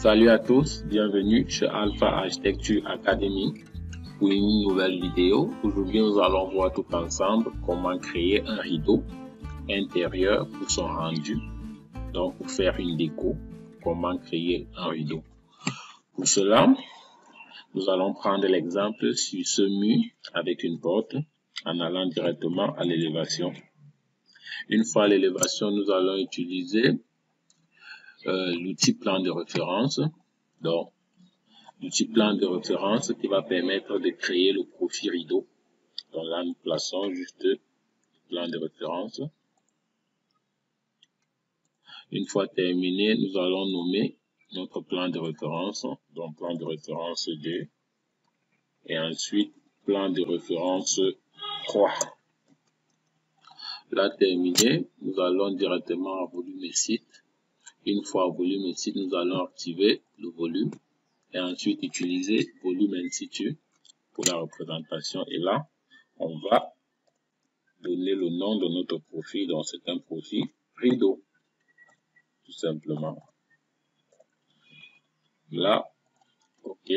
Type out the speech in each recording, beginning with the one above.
Salut à tous, bienvenue chez Alpha Architecture Academy pour une nouvelle vidéo. Aujourd'hui, nous allons voir tout ensemble comment créer un rideau intérieur pour son rendu. Donc, pour faire une déco, comment créer un rideau. Pour cela, nous allons prendre l'exemple sur ce mur avec une porte en allant directement à l'élévation. Une fois à l'élévation, nous allons utiliser l'outil plan de référence. Donc, l'outil plan de référence qui va permettre de créer le profil rideau. Donc là, nous plaçons juste le plan de référence. Une fois terminé, nous allons nommer notre plan de référence. Donc, plan de référence 2. Et ensuite, plan de référence 3. Là, terminé, nous allons directement à volume et site. Une fois volume et site, nous allons activer le volume. Et ensuite utiliser volume in situ pour la représentation. Et là, on va donner le nom de notre profil. Donc, c'est un profil rideau, tout simplement. Là, OK.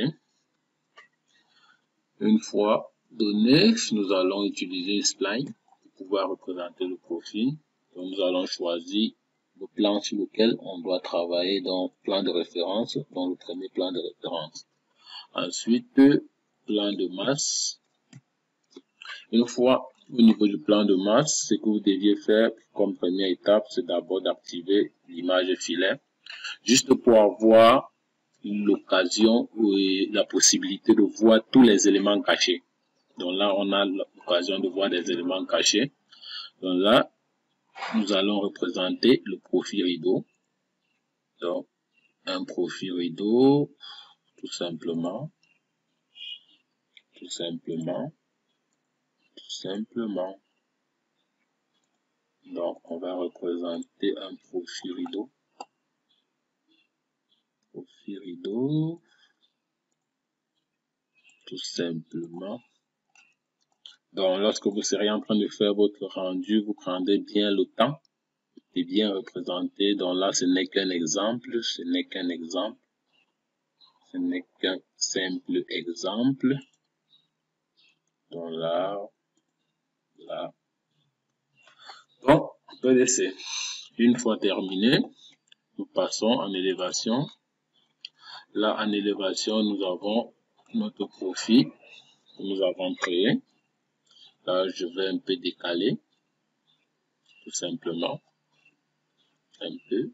Une fois donné, nous allons utiliser une spline pour pouvoir représenter le profil. Donc, nous allons choisir le plan sur lequel on doit travailler dans plan de référence, dans le premier plan de référence. Ensuite, plan de masse. Une fois au niveau du plan de masse, ce que vous deviez faire comme première étape, c'est d'abord d'activer l'image filet, juste pour avoir l'occasion et la possibilité de voir tous les éléments cachés. Donc là, on a l'occasion de voir des éléments cachés. Donc là, nous allons représenter le profil rideau. Donc, un profil rideau, tout simplement. Donc, on va représenter un profil rideau. Tout simplement. Donc, lorsque vous serez en train de faire votre rendu, vous prendrez bien le temps de bien représenter. Donc là, ce n'est qu'un exemple, ce n'est qu'un simple exemple. Donc là. Donc, on peut laisser. Une fois terminé, nous passons en élévation. Là, en élévation, nous avons notre profil que nous avons créé. Là, je vais un peu décaler, tout simplement. Un peu.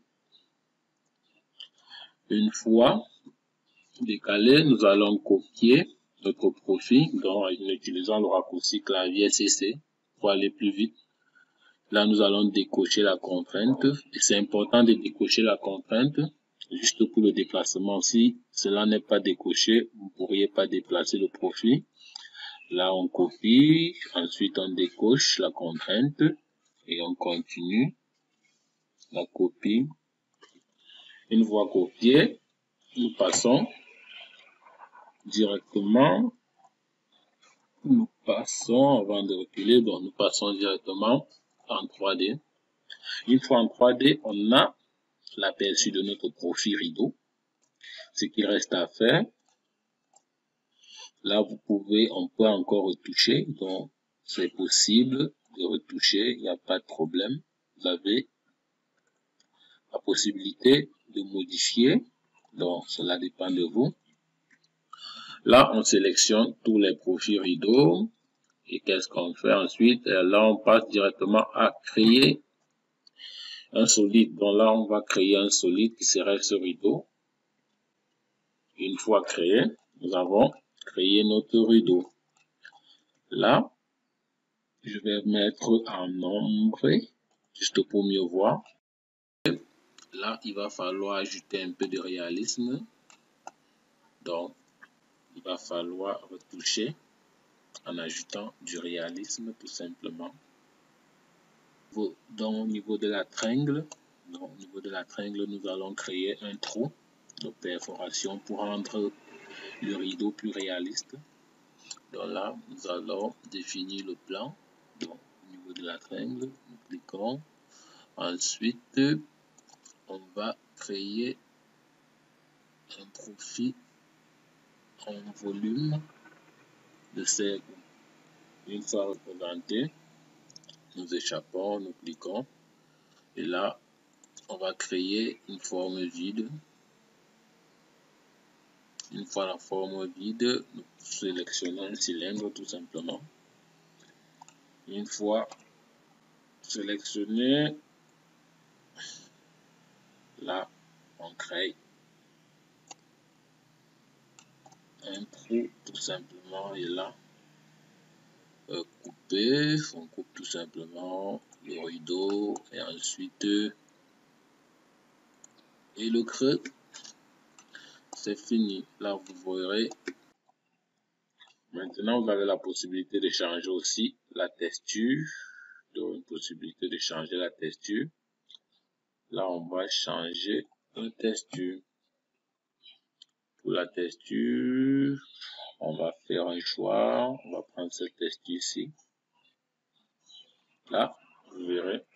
Une fois décalé, nous allons copier notre profil donc, en utilisant le raccourci clavier CC pour aller plus vite. Là, nous allons décocher la contrainte. Et c'est important de décocher la contrainte juste pour le déplacement. Si cela n'est pas décoché, vous ne pourriez pas déplacer le profil. Là, on copie. Ensuite, on décoche la contrainte. Et on continue la copie. Une fois copié, nous passons directement. Avant de reculer, donc nous passons directement en 3D. Une fois en 3D, on a l'aperçu de notre profil rideau. Ce qu'il reste à faire, là on peut encore retoucher, donc c'est possible de retoucher, il n'y a pas de problème. Vous avez la possibilité de modifier, donc cela dépend de vous. Là, on sélectionne tous les profils rideaux. Et qu'est-ce qu'on fait ensuite? Là, on passe directement à créer un solide. Donc là, on va créer un solide qui serait ce rideau. Une fois créé, nous avons créé notre rideau. Là, je vais mettre en ombre, juste pour mieux voir. Là, il va falloir ajouter un peu de réalisme. Donc, il va falloir retoucher en ajoutant du réalisme tout simplement. Donc, au niveau de la tringle, nous allons créer un trou de perforation pour rendre le rideau plus réaliste. Donc là, nous allons définir le plan. Donc, au niveau de la tringle, nous cliquons. Ensuite, on va créer un profil en volume de ces groupes. Une fois représenté, nous échappons, nous cliquons et là on va créer une forme vide. Une fois la forme vide, nous sélectionnons un cylindre tout simplement. Une fois sélectionné, là on crée un trou tout simplement et là couper, on coupe tout simplement le rideau et ensuite et le creux, c'est fini. Là vous verrez, maintenant vous avez la possibilité de changer aussi la texture, donc une possibilité de changer la texture. Là on va changer la texture. Pour la texture, on va faire un choix, on va prendre cette texture ici. Là, vous verrez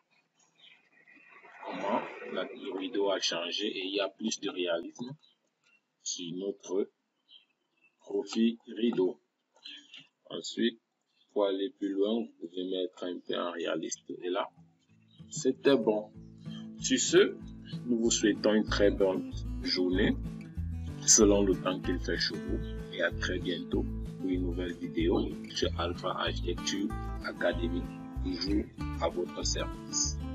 comment le rideau a changé et il y a plus de réalisme sur notre profil rideau. Ensuite, pour aller plus loin, vous pouvez mettre un peu en réaliste et là, c'était bon. Sur ce, nous vous souhaitons une très bonne journée selon le temps qu'il fait chez vous et à très bientôt pour une nouvelle vidéo sur Alpha Architecture Academy, toujours à votre service.